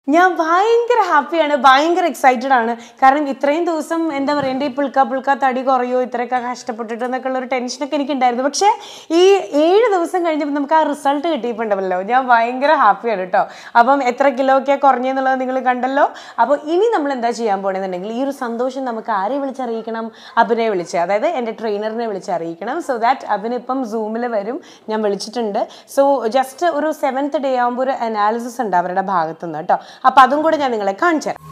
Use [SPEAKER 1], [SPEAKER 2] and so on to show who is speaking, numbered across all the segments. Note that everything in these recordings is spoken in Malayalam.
[SPEAKER 1] ഞാൻ ഭയങ്കര ഹാപ്പിയാണ്, ഭയങ്കര എക്സൈറ്റഡ് ആണ്. കാരണം ഇത്രയും ദിവസം എന്താ പറയുക, എൻ്റെ ഈ പുൾക്ക തടി കുറയോ ഇത്രയൊക്കെ കഷ്ടപ്പെട്ടിട്ട് എന്നൊക്കെ ഉള്ളൊരു ടെൻഷനൊക്കെ എനിക്കുണ്ടായിരുന്നു. പക്ഷേ ഈ 7 ദിവസം കഴിഞ്ഞപ്പോൾ നമുക്ക് ആ റിസൾട്ട് കിട്ടിയിട്ടുണ്ടല്ലോ, ഞാൻ ഭയങ്കര ഹാപ്പിയാണ് കേട്ടോ. അപ്പം എത്ര കിലോ ഒക്കെ കുറഞ്ഞെന്നുള്ളത് നിങ്ങൾ കണ്ടല്ലോ. അപ്പോൾ ഇനി നമ്മൾ എന്താ ചെയ്യാൻ പോകണമെന്നുണ്ടെങ്കിൽ ഈ ഒരു സന്തോഷം നമുക്ക് ആരെ വിളിച്ചറിയിക്കണം? അഭിനെ വിളിച്ച്, അതായത് എൻ്റെ ട്രെയിനറിനെ വിളിച്ചറിയിക്കണം. സോ ദാറ്റ് അഭിന് ഇപ്പം സൂമിൽ വരും, ഞാൻ വിളിച്ചിട്ടുണ്ട്. സോ ജസ്റ്റ് ഒരു 7th ഡേ ആകുമ്പോൾ ഒരു അനാലിസിസ് ഉണ്ട് അവരുടെ ഭാഗത്തുനിന്ന് കേട്ടോ. അപ്പൊ അതും കൂടെ ഞാൻ നിങ്ങളെ കാണിച്ചു തരാം.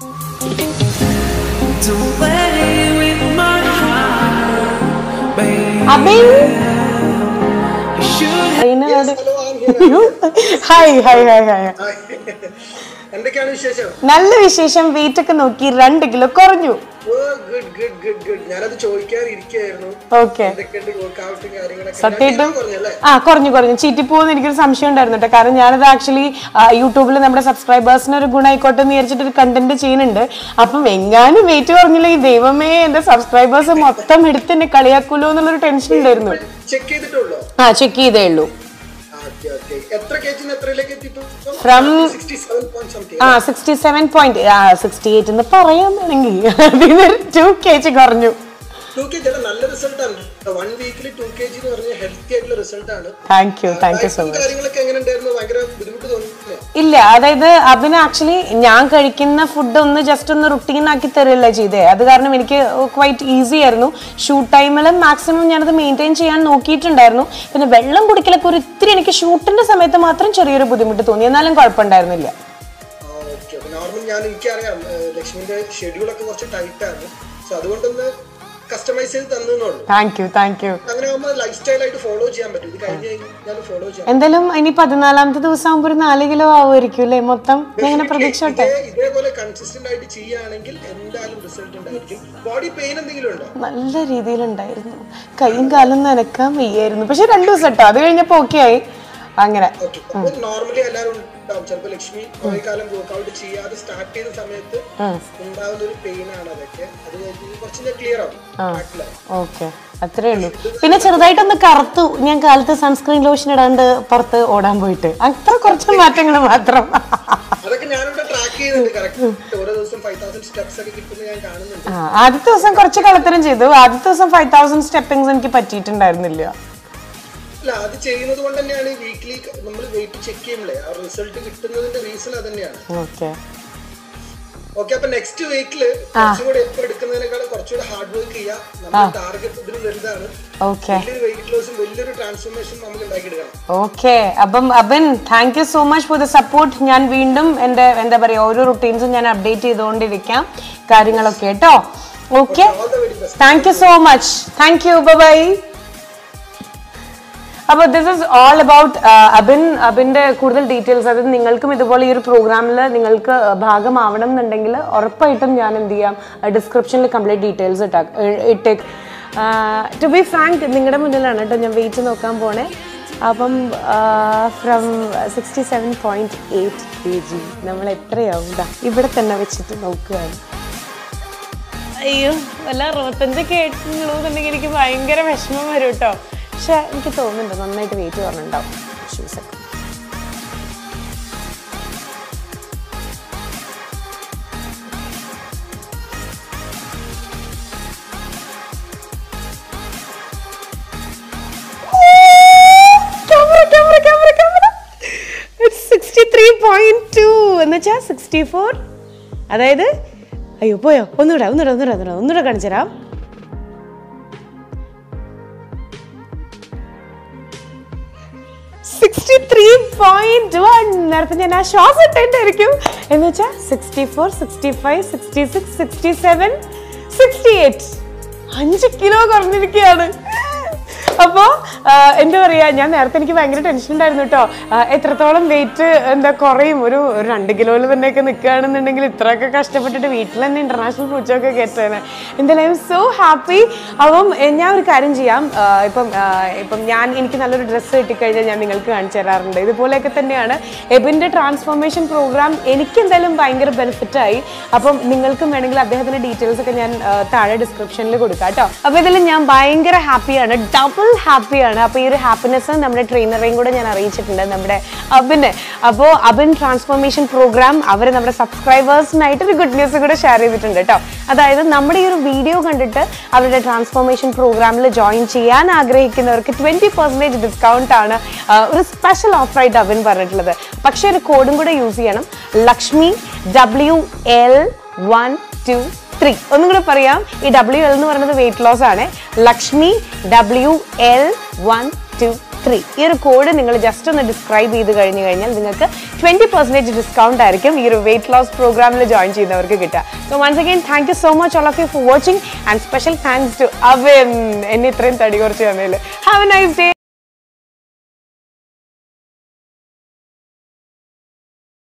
[SPEAKER 1] നല്ല വിശേഷം. വെയിറ്റ് ഒക്കെ നോക്കി 2 കിലോ കുറഞ്ഞു. സത്യമായിട്ടും കുറഞ്ഞു ചീറ്റിപ്പോന്ന് എനിക്കൊരു സംശയം ഉണ്ടായിരുന്നു കേട്ടോ. കാരണം ഞാനത് ആക്ച്വലി യൂട്യൂബിൽ നമ്മുടെ സബ്സ്ക്രൈബേഴ്സിന് ഒരു ഗുണമായിക്കോട്ടെ എന്ന് വിചാരിച്ചിട്ട് ഒരു കണ്ടന്റ് ചെയ്യുന്നുണ്ട്. അപ്പം എങ്ങാനും വെയിറ്റ് കുറഞ്ഞില്ലെങ്കിൽ ദൈവമേ, എന്റെ സബ്സ്ക്രൈബേഴ്സ് മൊത്തം എടുത്ത് എന്നെ കളിയാക്കൂലോ എന്നുള്ളൊരു ടെൻഷൻ ഉണ്ടായിരുന്നു. ചെക്ക് ചെയ്തേ ഉള്ളൂ. ഫ്രം 67.68 എന്ന് പറയാൻ വേണമെങ്കിൽ 2 kg കുറഞ്ഞു. ഇല്ല, അതായത് അഭിന് ആക്ച്വലി ഞാൻ കഴിക്കുന്ന ഫുഡ് ഒന്ന് ജസ്റ്റ് ഒന്ന് റുട്ടീൻ ആക്കി തരില്ല ചെയ്തേ. അത് കാരണം എനിക്ക് ക്വൈറ്റ് ഈസി ആയിരുന്നു. ഷൂട്ട് ടൈമിൽ മാക്സിമം ഞാനത് മെയിൻറ്റെയിൻ ചെയ്യാൻ നോക്കിയിട്ടുണ്ടായിരുന്നു. പിന്നെ വെള്ളം കുടിക്കലൊക്കെ ഒരു ഇത്തിരി എനിക്ക് ഷൂട്ടിന്റെ സമയത്ത് മാത്രം ചെറിയൊരു ബുദ്ധിമുട്ട് തോന്നി, എന്നാലും കുഴപ്പമുണ്ടായിരുന്നില്ല.
[SPEAKER 2] എനിക്കറിയാം ലക്ഷ്മിന്റെ ഷെഡ്യൂൾ ഒക്കെ കുറച്ച് ടൈറ്റ് ആണ്. സോ അതുകൊണ്ടൊന്ന് കസ്റ്റമൈസ് ചെയ്ത് തന്നേന്നുള്ളൂ.
[SPEAKER 1] Thank you.
[SPEAKER 2] അങ്ങനെ ആവുമ്പോൾ ലൈഫ് സ്റ്റൈൽ ആയിട്ട് ഫോളോ ചെയ്യാൻ പറ്റും. ഇത് കഴിഞ്ഞ് കഴിഞ്ഞാൽ ഫോളോ ചെയ്യാം.
[SPEAKER 1] എന്തായാലും ഇനി 14ാമത്തെ ദിവസം ആകുമ്പോൾ ഒരു 4 കിലോ ആവുമായിരിക്കും അല്ലേ മൊത്തം? ഇങ്ങനെ പ്രതീക്ഷയോട്ടെ
[SPEAKER 2] ഇതേപോലെ കൺസിസ്റ്റന്റ് ആയിട്ട് ചെയ്യുകയാണെങ്കിൽ എന്തായാലും റിസൾട്ട് ഉണ്ടായിരിക്കും. ബോഡി പെയിൻ എന്തെങ്കിലും ഉണ്ടോ?
[SPEAKER 1] നല്ല രീതിയിലുണ്ടായിരുന്നു. കൈയും കാലും നനക്കാൻ വയ്യായിരുന്നു. പക്ഷെ 2 ദിവസം കേട്ടോ, അത് കഴിഞ്ഞപ്പോ ഓക്കെ ആയി. അങ്ങനെ
[SPEAKER 2] നോർമലി എല്ലാവരും ചിലപ്പോൾ ലക്ഷ്മി കുറെ കാലം വർക്ക്ഔട്ട് ചെയ്യാതെ സ്റ്റാർട്ട് ചെയ്ത സമയത്ത് ഉണ്ടാവുന്ന ഒരു പെയിൻ ആണ് അതൊക്കെ. അത് കുറച്ച് ക്ലിയർ ആവും.
[SPEAKER 1] ഓക്കെ, അത്രേ ഉള്ളൂ. പിന്നെ ചെറുതായിട്ടൊന്ന് കറുത്തു ഞാൻ കാലത്ത് സൺസ്ക്രീൻ ലോഷൻ ഇടാണ്ട് പുറത്ത് ഓടാൻ പോയിട്ട്. അത്ര കുറച്ച് മാറ്റങ്ങൾ മാത്രം.
[SPEAKER 2] അതൊക്കെ ഞാനിവിടെ ട്രാക്ക് ചെയ്യുന്നുണ്ട്. കറക്റ്റ് ഓരോ ദിവസം 5000 സ്റ്റെപ്സ് ഒക്കെ കിട്ടുന്നത് ഞാൻ കാണുന്നുണ്ട്.
[SPEAKER 1] ആദ്യത്തെ ദിവസം കുറച്ച് കളത്തരം ചെയ്തു. ആദ്യത്തെ ദിവസം 5000 സ്റ്റെപ്പിങ്സ് എനിക്ക് പറ്റിയിട്ടുണ്ടായിരുന്നില്ല.
[SPEAKER 2] അത് ചെയ്യുന്നത് കൊണ്ട് തന്നെയാണ് വീക്ക്ലി നമ്മൾ വെയിറ്റ് ചെക്ക് ചെയ്യുമ്പോഴേ ആ റിസൾട്ട് കിട്ടുന്നതിന്റെ റീസൺ അത് തന്നെയാണ്. ഓക്കെ, അപ്പൊ നെക്സ്റ്റ് വീക്കില് കുറച്ചുകൂടെ എപ്പോൾ എടുക്കുന്നതിനേക്കാൾ കുറച്ചുകൂടെ ഹാർഡ് വർക്ക് ചെയ്യാം. നമ്മുടെ ടാർഗറ്റ് ഇതിന് വലുതാണ്. വലിയൊരു വെയിറ്റ് ലോസും വലിയൊരു ട്രാൻസ്ഫോർമേഷൻ നമുക്ക് ഉണ്ടാക്കിയെടുക്കണം.
[SPEAKER 1] ഓക്കെ, അപ്പം Abin thank you so much for the support. ഞാൻ വീണ്ടും എന്റെ എന്താ പറയാ ഓരോ റുട്ടീൻസും ഞാൻ അപ്ഡേറ്റ് ചെയ്തുകൊണ്ടിരിക്കാം കാര്യങ്ങളൊക്കെ കേട്ടോ. Okay, thank you so much. Thank you, bye. അപ്പോൾ ദിസ് ഇസ് ഓൾ അബൌട്ട് അബിൻ്റെ കൂടുതൽ ഡീറ്റെയിൽസ്. അതായത് നിങ്ങൾക്കും ഇതുപോലെ ഈ ഒരു പ്രോഗ്രാമിൽ നിങ്ങൾക്ക് ഭാഗമാവണം എന്നുണ്ടെങ്കിൽ ഉറപ്പായിട്ടും ഞാൻ എന്ത് ചെയ്യാം, ഡിസ്ക്രിപ്ഷനിൽ കംപ്ലീറ്റ് ഡീറ്റെയിൽസ് ഇട്ടേക്ക്. ടു ബി ഫ്രാങ്ക്, നിങ്ങളുടെ മുന്നിലാണ് കേട്ടോ ഞാൻ വെയിറ്റ് നോക്കാൻ പോണേ. അപ്പം ഫ്രം 67.8 kg നമ്മൾ എത്രയാവും ഇവിടെ തന്നെ വെച്ചിട്ട് നോക്കുകയാണ്. അയ്യോ, വല്ല 65 കേട്ടുന്നുണ്ടെങ്കിൽ എനിക്ക് ഭയങ്കര വിഷമം വരും കേട്ടോ. പക്ഷെ എനിക്ക് തോന്നുന്നുണ്ട് നന്നായിട്ട് വെയിറ്റ് കുറഞ്ഞിട്ടുണ്ടാവും ഷൂസൊക്കെ. It's 63.2 എന്നുവെച്ചാൽ 64. അതായത് അയ്യോ പോയോ, ഒന്നുകൂടെ കാണിച്ചു തരാം. 63.1. നേരത്തെ ഞാൻ ആ ശ്വാസം ഇട്ടായിരിക്കും എന്ന് വെച്ചാൽ 64, 65, 66, 67, 68. 5 കിലോ കുറഞ്ഞിരിക്കുകയാണ്. അപ്പോൾ എന്താ പറയുക, ഞാൻ നേരത്തെ എനിക്ക് ഭയങ്കര ടെൻഷൻ ഉണ്ടായിരുന്നു കേട്ടോ. എത്രത്തോളം വെയിറ്റ് എന്താ കുറയും, ഒരു 2 കിലോയിൽ തന്നെയൊക്കെ നിൽക്കുകയാണെന്നുണ്ടെങ്കിൽ ഇത്രയൊക്കെ കഷ്ടപ്പെട്ടിട്ട് വീട്ടിൽ തന്നെ ഇന്റർനാഷണൽ ഫുഡ്സൊക്കെ കയറ്റാണ്. എന്തായാലും ഐ എം സോ ഹാപ്പി. അപ്പം ഞാൻ ഒരു കാര്യം ചെയ്യാം, ഇപ്പം എനിക്ക് നല്ലൊരു ഡ്രസ്സ് കിട്ടിക്കഴിഞ്ഞാൽ ഞാൻ നിങ്ങൾക്ക് കാണിച്ചു തരാറുണ്ട്. ഇതുപോലെയൊക്കെ തന്നെയാണ് എബിൻ്റെ ട്രാൻസ്ഫോർമേഷൻ പ്രോഗ്രാം. എനിക്ക് എന്തായാലും ഭയങ്കര ബെനിഫിറ്റായി. അപ്പം നിങ്ങൾക്കും വേണമെങ്കിൽ അദ്ദേഹത്തിൻ്റെ ഡീറ്റെയിൽസ് ഒക്കെ ഞാൻ താഴെ ഡിസ്ക്രിപ്ഷനിൽ കൊടുക്കാം കേട്ടോ. അപ്പോൾ ഇതിൽ ഞാൻ ഭയങ്കര ഹാപ്പിയാണ്. ഡബിൾ ഫുൾ ഹാപ്പിയാണ്. അപ്പോൾ ഈ ഒരു ഹാപ്പിനെസ് നമ്മുടെ ട്രെയിനറേയും കൂടെ ഞാൻ അറിയിച്ചിട്ടുണ്ട്, നമ്മുടെ അബിനെ. അപ്പോൾ അബിൻ ട്രാൻസ്ഫോർമേഷൻ പ്രോഗ്രാം അവർ നമ്മുടെ സബ്സ്ക്രൈബേഴ്സിനായിട്ട് ഒരു ഗുഡ് ന്യൂസ് കൂടെ ഷെയർ ചെയ്തിട്ടുണ്ട് കേട്ടോ. അതായത് നമ്മുടെ ഈ ഒരു വീഡിയോ കണ്ടിട്ട് അവരുടെ ട്രാൻസ്ഫോർമേഷൻ പ്രോഗ്രാമിൽ ജോയിൻ ചെയ്യാൻ ആഗ്രഹിക്കുന്നവർക്ക് 20% ഡിസ്കൗണ്ട് ആണ് ഒരു സ്പെഷ്യൽ ഓഫറായിട്ട് അബിൻ പറഞ്ഞിട്ടുള്ളത്. പക്ഷേ ഒരു കോഡും കൂടെ യൂസ് ചെയ്യണം, ലക്ഷ്മി WL123. ഒന്നും കൂടെ പറയാം, ഈ WL എന്ന് പറയുന്നത് വെയിറ്റ് ലോസ് ആണ്. ലക്ഷ്മി WL123. ഈ ഒരു കോഡ് നിങ്ങൾ ജസ്റ്റ് ഒന്ന് ഡിസ്ക്രൈബ് ചെയ്ത് കഴിഞ്ഞ് കഴിഞ്ഞാൽ നിങ്ങൾക്ക് 20% ഡിസ്കൗണ്ട് ആയിരിക്കും ഈ ഒരു വെയിറ്റ് ലോസ് പ്രോഗ്രാമിൽ ജോയിൻ ചെയ്യുന്നവർക്ക് കിട്ടുക. So once again thank you so much all of you for watching and special thanks to Abin എന്നെ ഇത്രയും തടി കുറച്ച് തന്നതിൽ. Have a nice day.